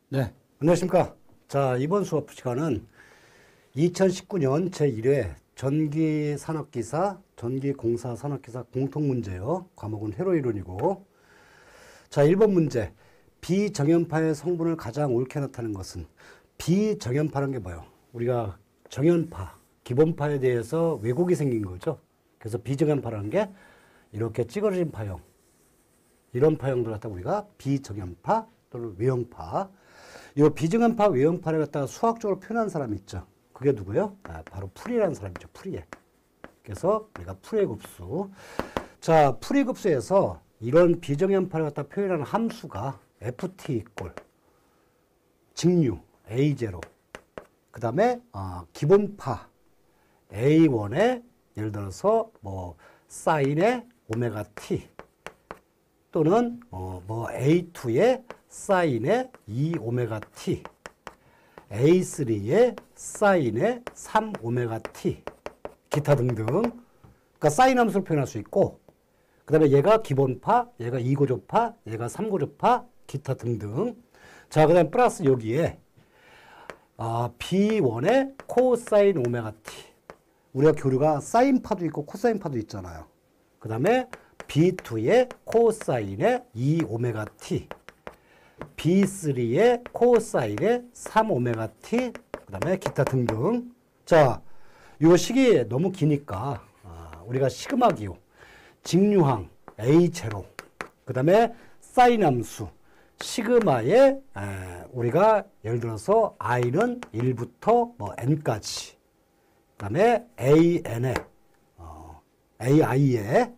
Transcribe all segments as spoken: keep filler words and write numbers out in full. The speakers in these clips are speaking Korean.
네, 안녕하십니까. 자, 이번 수업 시간은 이천십구 년 제일 회 전기산업기사, 전기공사산업기사 공통문제요. 과목은 회로이론이고. 자, 일 번 문제. 비정연파의 성분을 가장 옳게 나타내는 것은, 비정연파라는 게 뭐예요? 우리가 정연파, 기본파에 대해서 왜곡이 생긴 거죠. 그래서 비정연파라는 게 이렇게 찌그러진 파형, 이런 파형들을 갖다 우리가 비정연파 또는 외형파. 이 비정연파, 외형파를 갖다가 수학적으로 표현한 사람이 있죠. 그게 누구예요? 아, 바로 풀이라는 사람이죠. 풀이에. 그래서 우리가 풀이의 급수. 자, 풀이의 급수에서 이런 비정연파를 갖다 표현하는 함수가 에프티 이꼴 직류 에이 제로, 그 다음에 어, 기본파 에이 원에 예를 들어서 뭐 사인의 오메가 t 또는 어, 뭐 에이 투의 사인의 이 오메가 t, 에이 쓰리의 사인의 삼 오메가 t, 기타 등등. 그러니까 사인 함수를 표현할 수 있고, 그 다음에 얘가 기본파, 얘가 이 고조파, 얘가 삼 고조파, 기타 등등. 자, 그 다음에 플러스 여기에 어, 비 원의 코사인 오메가 t. 우리가 교류가 사인파도 있고 코사인파도 있잖아요. 그 다음에 비 투의 코사인의 이 오메가 t, 비 쓰리의 코사인의 삼 오메가 t, 그 다음에 기타 등등. 자, 이 식이 너무 기니까 아, 우리가 시그마 기호, 직류항 에이 제로, 그 다음에 사인 함수 시그마에 에, 우리가 예를 들어서 i는 일부터 뭐 n까지, 그 다음에 에이엔에 어, 에이아이에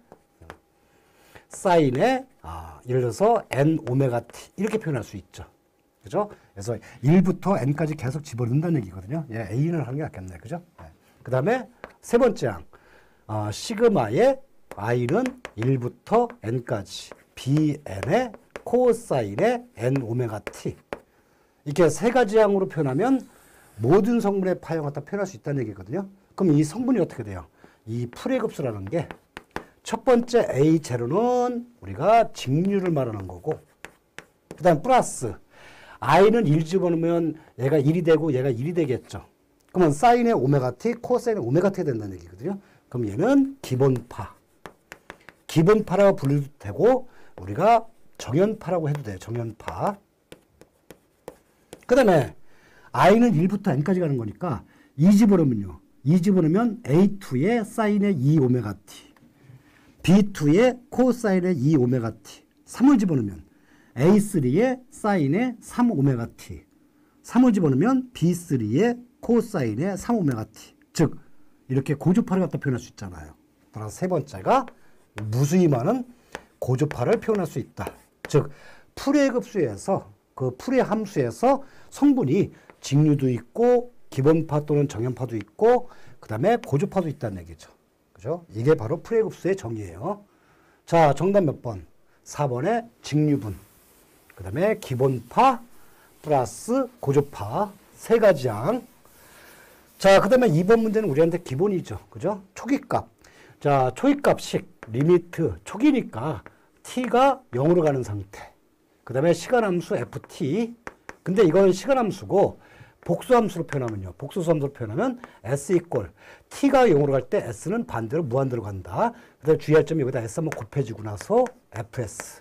사인에 아, 예를 들어서 n 오메가 t 이렇게 표현할 수 있죠. 그죠? 그래서 일부터 n까지 계속 집어넣는다는 얘기거든요. 예, a는 하는 게 낫겠네. 그죠? 예. 그 다음에 세 번째 항 어, 시그마의 i는 일부터 n까지 bn의 코사인의 n 오메가 t, 이렇게 세 가지 항으로 표현하면 모든 성분의 파형을 갖다 표현할 수 있다는 얘기거든요. 그럼 이 성분이 어떻게 돼요? 이 풀의 급수라는 게 첫 번째 에이 제로는 우리가 직류를 말하는 거고, 그 다음 플러스 i는 일 집어넣으면 얘가 일이 되고 얘가 일이 되겠죠. 그러면 사인의 오메가 t, 코사인의 오메가 t 된다는 얘기거든요. 그럼 얘는 기본파. 기본파라고 불러도 되고 우리가 정연파라고 해도 돼요. 정연파. 그 다음에 i는 일부터 n까지 가는 거니까 이 집어넣으면요. 이 집어넣으면 에이 투의 사인의 이 오메가 t, 비 투의 코사인의 이 오메가 t, 삼을 집어넣으면 에이 쓰리의 사인의 삼 오메가 t, 삼을 집어넣으면 비 쓰리의 코사인의 삼 오메가 t. 즉 이렇게 고조파를 갖다 표현할 수 있잖아요. 따라서 세 번째가 무수히 많은 고조파를 표현할 수 있다. 즉 풀의 급수에서 그 풀의 함수에서 성분이 직류도 있고 기본파 또는 정연파도 있고 그 다음에 고조파도 있다는 얘기죠. 그죠? 이게 바로 풀의 급수의 정의예요. 자, 정답 몇 번? 사 번에 직류분, 그 다음에 기본파 플러스 고조파 세 가지 항. 자, 그 다음에 이 번 문제는 우리한테 기본이죠. 그죠? 초기값. 자, 초기값식 리미트 초기니까 t가 영으로 가는 상태. 그 다음에 시간함수 에프티. 근데 이건 시간함수고 복수함수로 표현하면요. 복수함수로 표현하면 s 이꼴 t가 영으로 갈 때 s는 반대로 무한대로 간다. 그 다음에 주의할 점이 여기다 s 한번 곱해주고 나서 에프에스.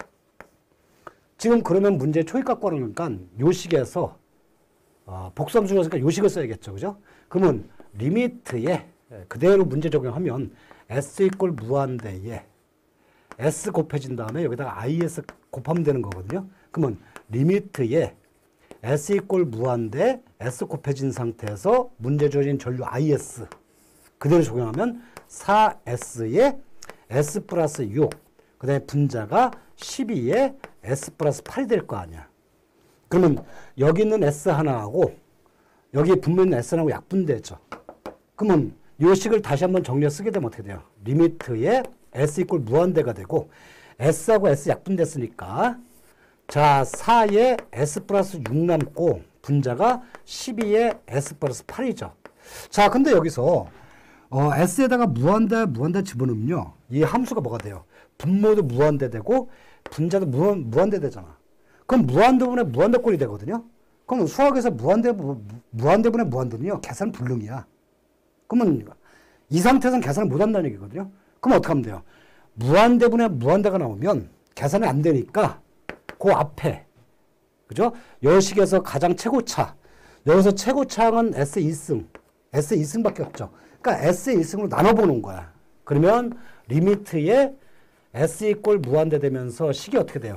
지금 그러면 문제 초기값 구하는 거니까 요 식에서 어, 복수함수가 요 식을 써야겠죠. 그죠? 그러면 리미트에 그대로 문제 적용하면 s 이꼴 무한대에 s 곱해진 다음에 여기다가 is 곱하면 되는 거거든요. 그러면 리미트에 s 이꼴 무한대 s 곱해진 상태에서 문제 주어진 전류 is 그대로 적용하면 사 에스에 s 플러스 육, 그 다음에 분자가 십이에 s 플러스 팔이 될 거 아니야. 그러면 여기 있는 s 하나하고 여기 분모 있는 s 하나하고 약분되죠. 그러면 이 식을 다시 한번 정리해 쓰게 되면 어떻게 돼요? 리미트에 s 이꼴 무한대가 되고 s하고 s 약분됐으니까 자, 사에 s 플러스 육 남고 분자가 십이에 s 플러스 팔이죠. 자, 근데 여기서 어, s에다가 무한대 무한대 집어넣으면요. 이 함수가 뭐가 돼요? 분모도 무한대 되고 분자도 무한, 무한대 되잖아. 그럼 무한대분의 무한대꼴이 되거든요. 그럼 수학에서 무한대분, 무한대분의 무한대는요, 계산 불능이야. 그러면 이 상태에서는 계산을 못 한다는 얘기거든요. 그럼 어떻게 하면 돼요? 무한대분의 무한대가 나오면 계산이 안 되니까 그 앞에, 그죠? 열식에서 가장 최고차. 여기서 최고차항은 에스 이 승. 에스 이 승밖에 없죠. 그러니까 에스 일 승으로 나눠보는 거야. 그러면 리미트에 S 이꼴 무한대 되면서 식이 어떻게 돼요?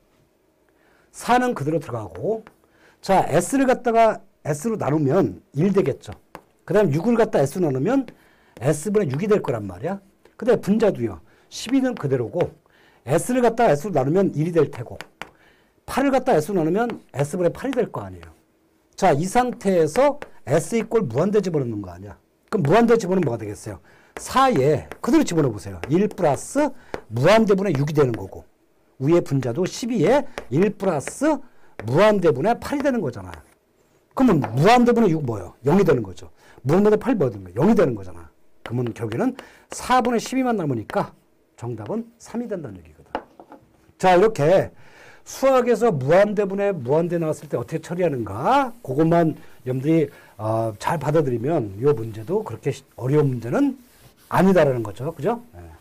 사는 그대로 들어가고, 자, S를 갖다가 S로 나누면 일 되겠죠. 그 다음 육을 갖다 S로 나누면 S분의 육이 될 거란 말이야. 그 다음에 분자도요. 십이는 그대로고, S를 갖다가 S로 나누면 일이 될 테고, 팔을 갖다 S로 나누면 S분의 팔이 될 거 아니에요. 자, 이 상태에서 S 이꼴 무한대 집어넣는 거 아니야. 그럼 무한대 집어넣으면 뭐가 되겠어요? 사에 그대로 집어넣어 보세요. 일 플러스 무한대분의 육이 되는 거고, 위에 분자도 십이에 일 플러스 무한대분의 팔이 되는 거잖아. 그러면 무한대분의 육 뭐예요? 영이 되는 거죠. 무한대분의 팔 뭐가 되는 거예요? 영이 되는 거잖아. 그러면 결국에는 사분의 십이만 남으니까 정답은 삼이 된다는 얘기거든. 자, 이렇게 수학에서 무한대분의 무한대 나왔을 때 어떻게 처리하는가, 그것만 여러분들이 어, 잘 받아들이면 이 문제도 그렇게 어려운 문제는 아니다라는 거죠. 그죠? 네.